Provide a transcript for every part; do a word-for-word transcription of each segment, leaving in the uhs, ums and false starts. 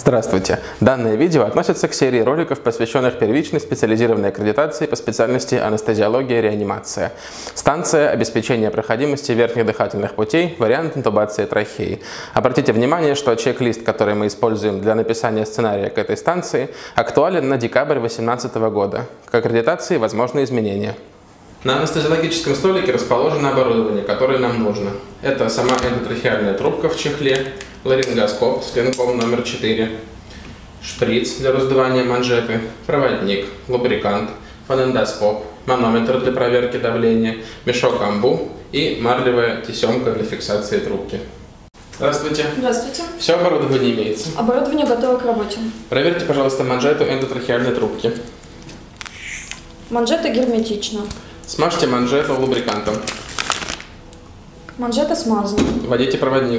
Здравствуйте! Данное видео относится к серии роликов, посвященных первичной специализированной аккредитации по специальности анестезиология и реанимация. Станция обеспечения проходимости верхних дыхательных путей, вариант интубации трахеи. Обратите внимание, что чек-лист, который мы используем для написания сценария к этой станции, актуален на декабрь две тысячи восемнадцатого года. К аккредитации возможны изменения. На анестезиологическом столике расположено оборудование, которое нам нужно. Это сама эндотрахеальная трубка в чехле, ларингоскоп с клинком номер четыре, шприц для раздувания манжеты, проводник, лубрикант, фонендоскоп, манометр для проверки давления, мешок амбу и марлевая тесемка для фиксации трубки. Здравствуйте. Здравствуйте. Все оборудование имеется. Оборудование готово к работе. Проверьте, пожалуйста, манжету эндотрахеальной трубки. Манжета герметична. Смажьте манжету лубрикантом. Манжета смазана. Вводите проводник.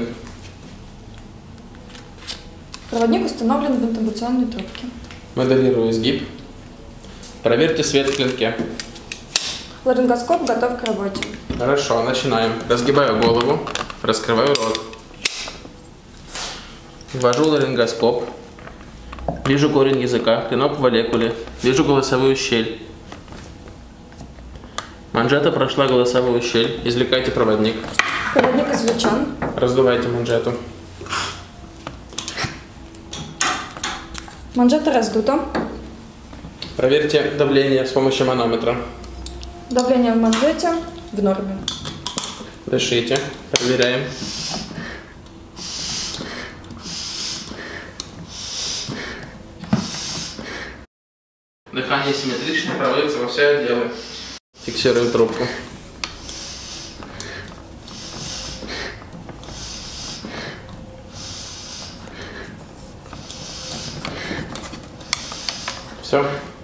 Проводник установлен в интубационной трубке. Моделирую изгиб. Проверьте свет в клинке. Ларингоскоп готов к работе. Хорошо, начинаем. Разгибаю голову, раскрываю рот. Ввожу ларингоскоп. Вижу корень языка, клинок в молекуле. Вижу голосовую щель. Манжета прошла голосовую щель. Извлекайте проводник. Проводник извлечен. Раздувайте манжету. Манжета раздута. Проверьте давление с помощью манометра. Давление в манжете в норме. Дышите. Проверяем. Дыхание симметрично проводится во все отделы. Фиксируем трубку. Все.